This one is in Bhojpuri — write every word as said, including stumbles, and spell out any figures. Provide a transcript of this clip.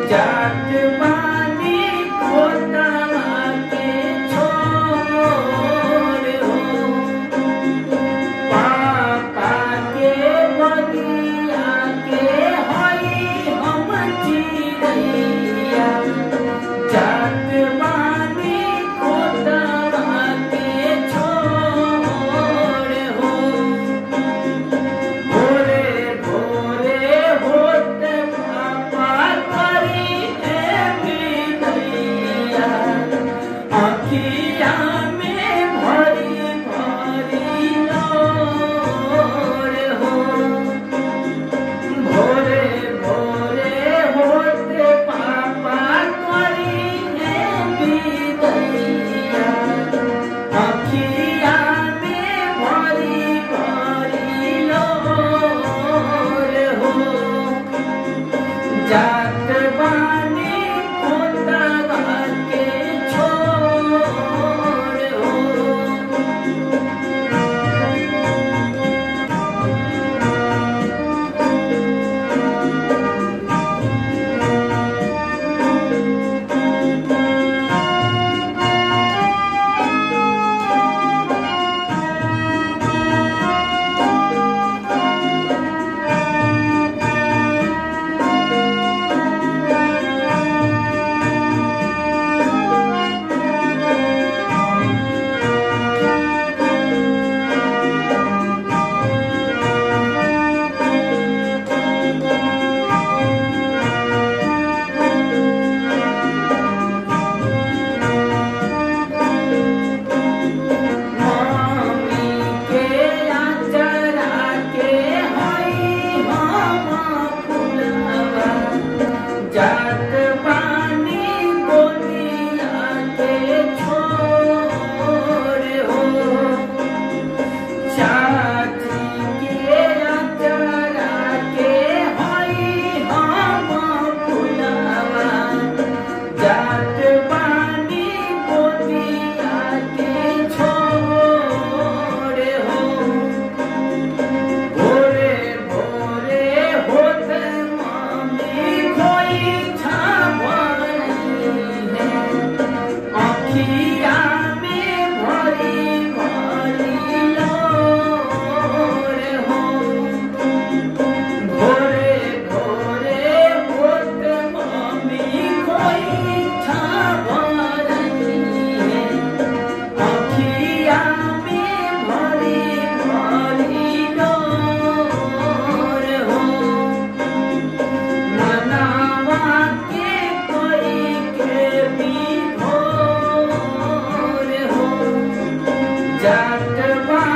जात बानी खोतवा के छोर हो, पापा के बगिया के हई हम चिड़ैया। जात बानी खोतवा के छोर हो, भोरे भोरे होत पापा करी है विदैया। अखिया में भरी भरी लोर हो, भोरे भोरे होत पापा करी है विदैया। अखिया में भरी भरी लोर हो, जात बानी खोतवा के छोर हो। मम्मी के आचरा के हई हम फुलवा। जात बानी गोदिया के छोर हो, चाची के आचरा के हई हम फुलवा। जात बानी गोदिया के छोर हो, भोरे भोरे होत मम्मी खोई छावनी है। अखिया में भरी भरी लोर हो, भोरे भोरे होत मम्मी खोई छावनी है। अखिया में भरी भरी लोर हो, मनावा के कोई के विभोर हो। जात